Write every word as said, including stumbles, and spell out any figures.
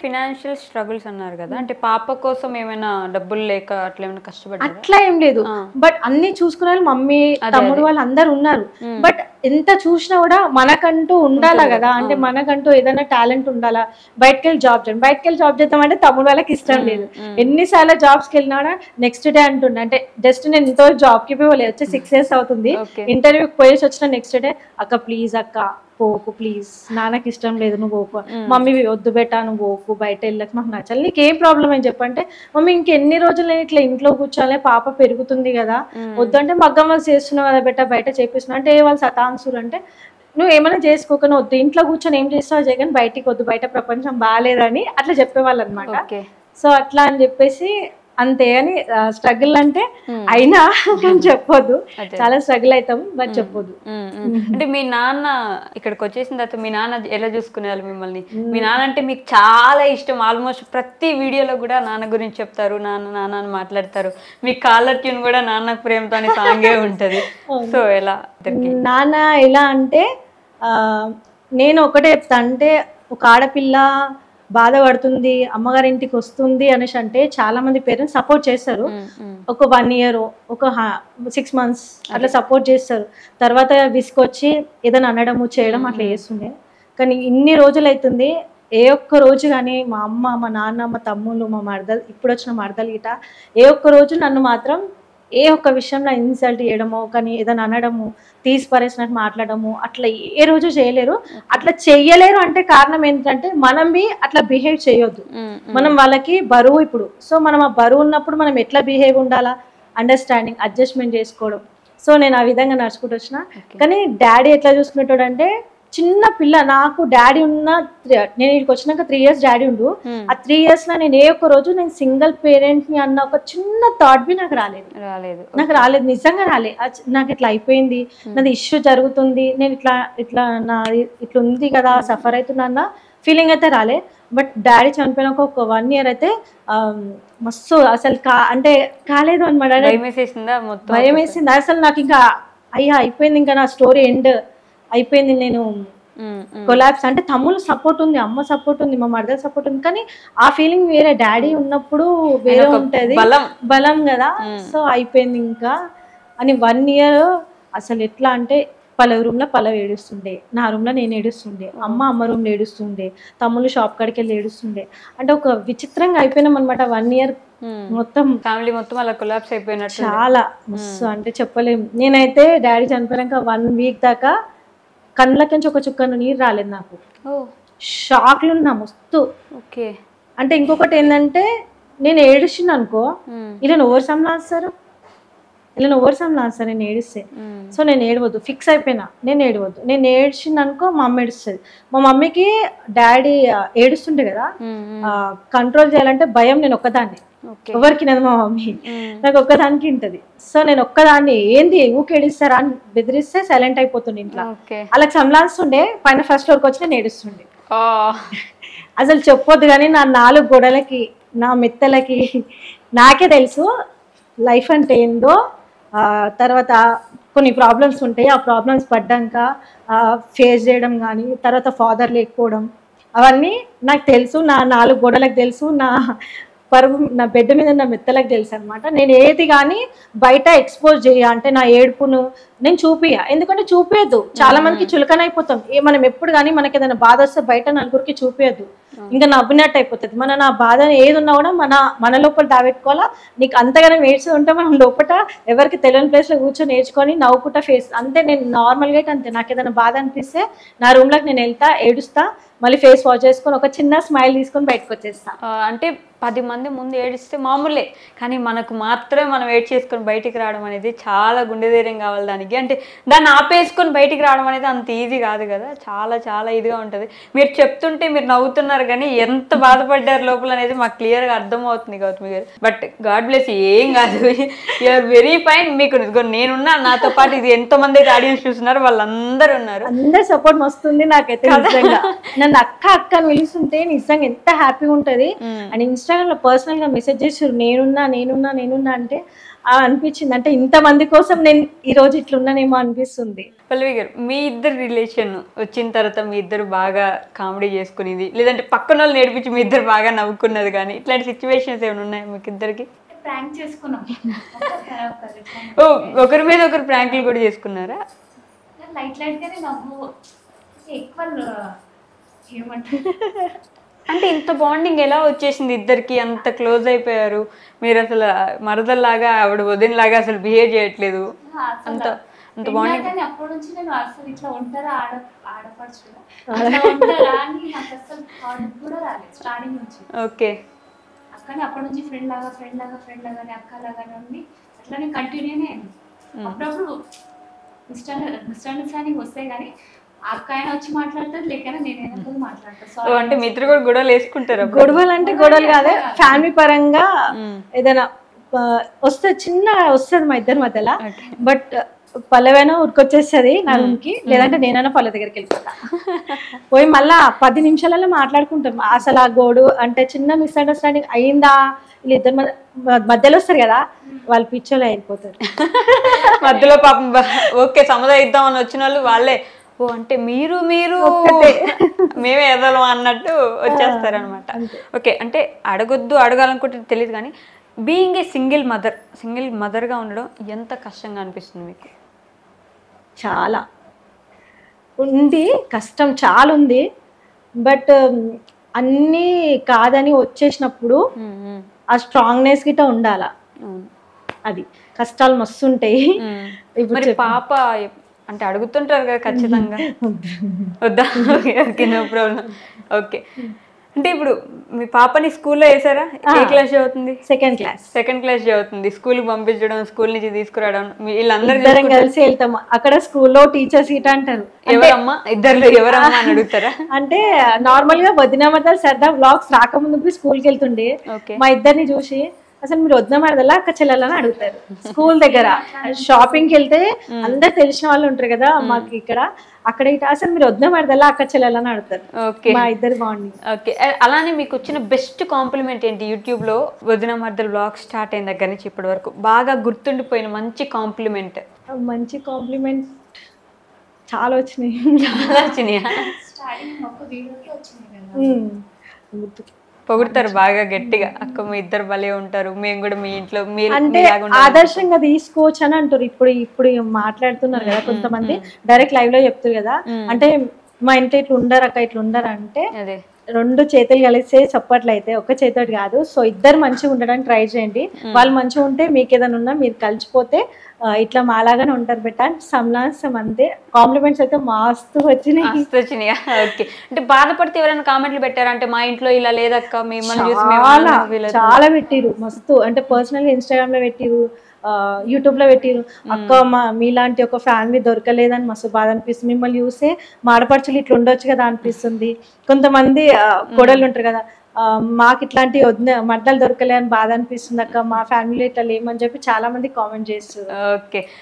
Financial struggles అన్నారు కదా, అంటే పాప కోసం ఏమైనా డబ్బులు లేక అట్లా ఏమైనా కష్టపడ్డారా? అట్లా ఏం లేదు, బట్ అన్ని చూసుకునే వాళ్ళు మమ్మీ తమ్ముడు వాళ్ళు అందరు ఉన్నారు. బట్ ఎంత చూసినా కూడా మనకంటూ ఉండాలా కదా, అంటే మనకంటూ ఏదైనా టాలెంట్ ఉండాలా. బయటకు వెళ్ళి జాబ్ చేయండి, బయటకు వెళ్ళి జాబ్ చేద్దామంటే తమ్ముడు వాళ్ళకి ఇష్టం లేదు. ఎన్నిసార్లు జాబ్స్కి వెళ్ళినా నెక్స్ట్ డే అంటుండే, అంటే జస్ట్ నేను ఇంత జాబ్కి పోలే వచ్చి సిక్స్ ఇయర్స్ అవుతుంది, ఇంటర్వ్యూకి పోయేసి వచ్చిన నెక్స్ట్ డే అక్క ప్లీజ్ అక్క పోకు ప్లీజ్, నాన్నకి ఇష్టం లేదు నువ్వు పోకు, మమ్మీ వద్దు బెట్టా నువ్వు పోకు, బయట వెళ్ళక మాకు నచ్చాలి, నీకు ఏం ప్రాబ్లం అని చెప్పంటే మమ్మీ ఇంకెన్ని రోజులు నేను ఇట్లా ఇంట్లో కూర్చోాలి, పాప పెరుగుతుంది కదా, వద్దంటే మగ్గం వాళ్ళు చేస్తున్నావు కదా బెట్ట బయట చేపిస్తున్నావు అంటే వాళ్ళు సతాన్సులు, అంటే నువ్వు ఏమైనా చేసుకోకనే వద్దు, ఇంట్లో కూర్చొని ఏం చేస్తావు జగన్, బయటికి వద్దు, బయట ప్రపంచం బాగాలేదని అట్లా చెప్పేవాళ్ళు అనమాట. సో అట్లా అని చెప్పేసి అంతే. అని స్ట్రగుల్ అంటే అయినా కానీ చెప్పొద్దు, చాలా స్ట్రగుల్ అవుతాం బట్ చెప్పొద్దు. అంటే మీ నాన్న ఇక్కడికి వచ్చేసిన తర్వాత మీ నాన్న ఎలా చూసుకునేవాళ్ళు మిమ్మల్ని? మీ నాన్న అంటే మీకు చాలా ఇష్టం, ఆల్మోస్ట్ ప్రతి వీడియోలో కూడా నాన్న గురించి చెప్తారు, నాన్న నాన్న అని మాట్లాడతారు, మీ కాలర్ ట్యూన్ కూడా నాన్న ప్రేమతో అనే సాంగే ఉంటది. సో ఎలా నాన్న ఎలా అంటే నేను ఒకటే చెప్తా, అంటే ఒక ఆడపిల్ల బాధపడుతుంది అమ్మగారింటికి వస్తుంది అనేసి అంటే చాలా మంది పేరెంట్స్ సపోర్ట్ చేస్తారు, ఒక వన్ ఇయర్ ఒక సిక్స్ మంత్స్ అట్లా సపోర్ట్ చేస్తారు, తర్వాత విసుకొచ్చి ఏదైనా అనడము చేయడం అట్లా చేస్తుండే. కానీ ఇన్ని రోజులు అవుతుంది ఏ ఒక్క రోజు కానీ మా అమ్మ మా నాన్న మా తమ్ముళ్ళు మా మరదలు ఇప్పుడు వచ్చిన మరదలు గిట ఏ ఒక్క రోజు నన్ను మాత్రం ఏ ఒక్క విషయంలో ఇన్సల్ట్ చేయడమో కానీ ఏదైనా అనడము తీసి పరేసినట్టు మాట్లాడము అట్లా ఏ రోజు చేయలేరు. అట్లా చెయ్యలేరు అంటే కారణం ఏంటంటే మనం బి అట్లా బిహేవ్ చేయొద్దు, మనం వాళ్ళకి బరువు ఇప్పుడు. సో మనం ఆ బరువు ఉన్నప్పుడు మనం ఎట్లా బిహేవ్ ఉండాలా, అండర్స్టాండింగ్ అడ్జస్ట్మెంట్ చేసుకోవడం. సో నేను ఆ విధంగా నడుచుకుంటూ వచ్చిన. కానీ డాడీ ఎట్లా చూసుకునేటోడు అంటే చిన్న పిల్ల, నాకు డాడీ ఉన్న నేను ఇక్కడికి వచ్చినాక త్రీ ఇయర్స్ డాడీ ఉండు, ఆ త్రీ ఇయర్స్ లో నేను ఏ ఒక్క రోజు నేను సింగిల్ పేరెంట్ ని అన్న ఒక చిన్న థాట్ బి నాకు రాలేదు రాలేదు నాకు రాలేదు నిజంగా రాలేదు. నాకు ఇట్లా అయిపోయింది, నాది ఇష్యూ జరుగుతుంది, నేను ఇట్లా ఇట్లా నా ఇట్లా ఉంది కదా సఫర్ అవుతున్నా అన్న ఫీలింగ్ అయితే రాలే. బట్ డాడీ చనిపోయినాక ఒక వన్ ఇయర్ అయితే మస్తు అసలు కా అంటే కాలేదు అనమాట, భయం వేసింది అసలు నాకు. ఇంకా అయ్యా అయిపోయింది, ఇంకా నా స్టోరీ ఎండ్ అయిపోయింది, నేను కొలాప్స్. అంటే తమ్ముళ్ళు సపోర్ట్ ఉంది, అమ్మ సపోర్ట్ ఉంది, మా మదర్ సపోర్ట్ ఉంది, కానీ ఆ ఫీలింగ్ వేరే, డాడీ ఉన్నప్పుడు వేరే ఉంటది బలం కదా. సో అయిపోయింది ఇంకా అని వన్ ఇయర్ అసలు ఎట్లా అంటే పలవ రూమ్ లో పలవ ఏడుస్తుండే, నా రూమ్ లో నేను ఏడుస్తుండే, అమ్మ అమ్మ రూమ్ లో ఏడుస్తుండే, తమ్ముళ్ళు షాప్ కాడికి వెళ్ళి ఏడుస్తుండే. అంటే ఒక విచిత్రంగా అయిపోయినాం అనమాట వన్ ఇయర్ మొత్తం, ఫ్యామిలీ మొత్తం అలా కొలాప్స్ అయిపోయినట్టు. చాలా మస్తు అంటే చెప్పలేము. నేనైతే డాడీ చనిపోయాక వన్ వీక్ దాకా కళ్ళకించి ఒక చుక్కను నీరు రాలేదు నాకు, షాక్లు ఉన్నా మస్తు. ఓకే. అంటే ఇంకొకటి ఏంటంటే నేను ఏడుస్తున్నా అనుకో, ఇలా ఎవరు సంలాస్తారు, ఇలా ఎవరు సంలాస్తారు నేను ఏడిస్తే. సో నేను ఏడవద్దు, ఫిక్స్ అయిపోయినా నేను ఏడవద్దు. నేను ఏడ్చింది అనుకో మా అమ్మ ఏడుస్తుంది. మా మమ్మీకి డాడీ ఏడుస్తుంటే కదా కంట్రోల్ చేయాలంటే భయం, నేను ఒక్కదాన్ని, ఎవరికి లేదు మా మమ్మీ, నాకు ఒక్కదానికి ఉంటది. సో నేను ఒక్కదాన్ని ఏంది ఊకి ఏడిస్తారా అని బెదిరిస్తే సైలెంట్ అయిపోతుండే ఇంట్లో. అలా సంలాస్తుండే పైన ఫస్ట్ ఫ్లోర్కి వచ్చి నేను ఏడుస్తుండే. అసలు చెప్పొద్దు కానీ నా నాలుగు గోడలకి నా మెత్తలకి నాకే తెలుసు లైఫ్ అంటే ఏందో. తర్వాత కొన్ని ప్రాబ్లమ్స్ ఉంటాయి, ఆ ప్రాబ్లమ్స్ పడ్డాక ఫేస్ చేయడం కానీ, తర్వాత ఫాదర్ లేకపోవడం అవన్నీ నాకు తెలుసు, నా నాలుగు గోడలకు తెలుసు, నా పరుగు నా బెడ్ మీద నా మెత్తలకు తెలుసు అనమాట. నేను ఏది కానీ బయట ఎక్స్పోజ్ చేయ అంటే నా ఏడుపును నేను చూపియ, ఎందుకంటే చూపించద్దు, చాలా మందికి చులకన అయిపోతాం. ఏ మనం ఎప్పుడు కానీ మనకి ఏదైనా బాధ వస్తే బయట నలుగురికి చూపించద్దు, ఇంకా నవ్వినట్టు అయిపోతుంది. మన నా బాధ ఏది ఉన్నా కూడా మన మన లోపల దాబెట్టుకోవాలా. నీకు అంతగానే ఏడ్చి ఉంటే మనం లోపల ఎవరికి తెలియని ప్లేస్లో కూర్చొని నేర్చుకొని నవ్వుకుంటా ఫేస్ అంతే. నేను నార్మల్గా అయితే అంతే, నాకు ఏదైనా బాధ అనిపిస్తే నా రూమ్లోకి నేను వెళ్తా, ఏడుస్తా, మళ్ళీ ఫేస్ వాష్ చేసుకొని ఒక చిన్న స్మైల్ తీసుకొని బయటకు వచ్చేస్తా. అంటే పది మంది ముందు ఏడిస్తే మామూలే, కానీ మనకు మాత్రమే మనం ఏడ్ చేసుకొని బయటికి రావడం అనేది చాలా గుండె ధైర్యం కావాలి దానికి. అంటే దాన్ని ఆపేసుకొని బయటికి రావడం అనేది అంత ఈజీ కాదు కదా, చాలా చాలా ఇదిగా ఉంటుంది. మీరు చెప్తుంటే మీరు నవ్వుతున్నారు కానీ ఎంత బాధపడ్డారు లోపల అనేది మాకు క్లియర్గా అర్థమవుతుంది గౌతమి గారు. బట్ గాడ్ బ్లెస్, ఏం కాదు, యూఆర్ వెరీ ఫైన్. మీకు నేనున్నా, నాతో పాటు ఇది ఎంతో మంది అయితే ఆడియన్స్ చూస్తున్నారు, వాళ్ళందరూ ఉన్నారు, అందరు సపోర్ట్ వస్తుంది నాకైతే. నిజంగా నన్ను అక్క అక్క అని పిలుస్తుంటే నిజంగా ఎంత హ్యాపీగా ఉంటుంది. అండ్ ఇన్స్టా ఇన్స్టాగ్రామ్లో పర్సనల్గా మెసేజ్ చేసారు, నేనున్నా నేనున్నా నేనున్నా అంటే ఆ అనిపించింది, అంటే ఇంతమంది కోసం నేను ఈరోజు ఇట్లున్నానేమో అనిపిస్తుంది. పల్లవి గారు, మీ ఇద్దరు రిలేషన్ వచ్చిన తర్వాత మీ ఇద్దరు బాగా కామెడీ చేసుకునేది, లేదంటే పక్కన వాళ్ళు నేర్పించి మీ ఇద్దరు బాగా నవ్వుకున్నది కానీ ఇట్లాంటి సిచ్యువేషన్స్ ఏమైనా ఉన్నాయా మీకు ఇద్దరికి? ప్రాంక్ చేసుకున్నాం. ఓ, ఒకరి మీద ఒకరు ప్రాంకులు కూడా చేసుకున్నారా? లైట్ లైట్ గానే నవ్వు, ఎక్కువ ఏమంటారు అంటే ఇంత బాండింగ్ ఎలా వచ్చేసింది ఇద్దరికి? అంత క్లోజ్ అయిపోయారు మీరు, అసలు మరదల్లాగా ఆవిడ వదినలాగా అసలు బిహేవ్ చేయట్లేదు, అంత అంత బాండింగ్. కానీ అప్పటి నుంచి నేను అసలు ఇట్లా ఉంటారా ఆడ ఆడపడుచు అట్లా ఉంటారా అని నాకు అసలు థాట్ కూడా రాలేదు స్టార్టింగ్ నుంచి. ఓకే. అక్కనే అప్పటి నుంచి ఫ్రెండ్ లాగా ఫ్రెండ్ లాగా ఫ్రెండ్ లాగానే అక్క లాగానే ఉండి అట్లానే కంటిన్యూనే అయింది. అప్పుడప్పుడు మిస్అండర్స్టాండింగ్ వస్తాయి కానీ అక్క అయినా వచ్చి మాట్లాడతారు, లేకైనా నేనైనా పోయి మాట్లాడతాను. అంటే మీ ఇద్దరు కూడా గొడవలు వేసుకుంటారు? గొడవలు అంటే గొడవలు కాదే, ఫ్యామిలీ పరంగా ఏదైనా వస్తే చిన్న వస్తుంది మా ఇద్దరి మధ్యలో, బట్ పల్లవైనా ఉరికొచ్చేస్తుంది నా రూమ్కి, లేదంటే నేనైనా పల్లె దగ్గరికి వెళ్ళిపోతా. పోయి మళ్ళా పది నిమిషాలలో మాట్లాడుకుంటాం. అసలు ఆ గోడు అంటే చిన్న మిస్అండర్స్టాండింగ్ అయిందా, వీళ్ళిద్దరు మధ్యలో వస్తారు కదా, వాళ్ళు పిచ్చోళ్ళు అయిపోతారు మధ్యలో. పాపం ఓకే సముదాయం ఇద్దామని వచ్చిన వాళ్ళు వాళ్ళే, ఓ అంటే మీరు మీరు మేమే ఎదలం అన్నట్టు వచ్చేస్తారు అనమాట. ఓకే, అంటే అడగొద్దు అడగాలనుకుంటే తెలియదు కానీ being a single mother, single మదర్గా ఉండడం ఎంత కష్టంగా అనిపిస్తుంది మీకు? చాలా ఉంది, కష్టం చాలా ఉంది. బట్ అన్నీ కాదని వచ్చేసినప్పుడు ఆ స్ట్రాంగ్నెస్ గిట్ట ఉండాలా, అది కష్టాలు మస్తు ఉంటాయి. ఇప్పుడు పాప అంటే అడుగుతుంటారు కదా ఖచ్చితంగా, వద్దా? Okay okay no problem. Okay, అంటే ఇప్పుడు మీ పాపని స్కూల్లో వేసారా? ఏ క్లాస్ చదువుతుంది? Second class. సెకండ్ క్లాస్ చదువుతుంది. స్కూల్కి పంపించడం, స్కూల్ నుంచి తీసుకురావడం వీళ్ళందరూ కలిసి వెళ్తాం. అక్కడ స్కూల్లో టీచర్స్ గిట్ట అంటారు, ఎవరమ్మా ఇద్దరు ఎవరమ్మా అని అడుగుతారా? అంటే నార్మల్ గా వదినమతలు సరదా బ్లాగ్స్ రాకముందు స్కూల్కి వెళ్తుండే, మా ఇద్దరిని చూసి అసలు మీరు వద్ద మరదలా అక్క చెల్లెలని అడుగుతారు. స్కూల్ దగ్గర షాపింగ్కి వెళ్తే అందరు తెలిసిన వాళ్ళు ఉంటారు కదా మాకు ఇక్కడ, అక్కడ అసలు మీరు వద్ద మరదలా అక్క చెల్లెలని అడుగుతారు. మా ఇద్దరు బాగుంది. ఓకే, అలానే మీకు వచ్చిన బెస్ట్ కాంప్లిమెంట్ ఏంటి? యూట్యూబ్ లో వదిన మరదలు బ్లాగ్ స్టార్ట్ అయిన దగ్గర నుంచి ఇప్పటి వరకు బాగా గుర్తుండిపోయిన మంచి కాంప్లిమెంట్? మంచి కాంప్లిమెంట్ చాలా వచ్చినాయి. చాలా వచ్చినాయా? స్టార్టింగ్ ఒక వీడియోకి వచ్చినాయి కదా, పొగుడతారు బాగా గట్టిగా, అక్క మీ ఇద్దరు భలే ఉంటారు, మేము కూడా మీ ఇంట్లో అంటే ఆదర్శంగా తీసుకోవచ్చు అని అంటారు. ఇప్పుడు ఇప్పుడు మాట్లాడుతున్నారు కదా కొంతమంది, డైరెక్ట్ లైవ్ లో చెప్తారు కదా, అంటే మా ఇంట్లో ఇట్లా ఉండరు అక్క ఇట్లా ఉండరు అంటే అదే రెండు చేతులు కలిస్తే చప్పట్లయితే ఒక చేతోటి కాదు. సో ఇద్దరు మంచిగా ఉండడానికి ట్రై చేయండి. వాళ్ళు మంచిగా ఉంటే మీకు ఏదైనా ఉన్నా మీరు కలిసిపోతే ఇట్లా మాలాగానే ఉంటారు బెట్ట సంలాసం. అంతే, కాంప్లిమెంట్స్ అయితే మస్తు వచ్చినాయి వచ్చినాయి. ఓకే, అంటే బాధపడితే ఎవరైనా కామెంట్లు పెట్టారంటే మా ఇంట్లో ఇలా లేదక్క మిమ్మల్ని చూసి చాలా చాలా పెట్టిరు మస్తు, అంటే పర్సనల్ గా ఇన్స్టాగ్రామ్ లో పెట్టిరు, యూట్యూబ్ లో పెట్టిరు, అక్క మా మీలాంటి ఒక ఫ్యామిలీ దొరకలేదని మస్తు బాధ అనిపిస్తుంది, మిమ్మల్ని చూస్తే మాడపడుచులు ఇట్లా ఉండొచ్చు కదా అనిపిస్తుంది. కొంతమంది కోడళ్ళు ఉంటారు కదా, మాకు ఇట్లాంటి వద్ద మర్దలు దొరకలే అని బాధ అనిపిస్తుంది అక్క, మా ఫ్యామిలీ ఇట్లా లేమని చెప్పి చాలా మంది కామెంట్ చేస్తారు. ఓకే,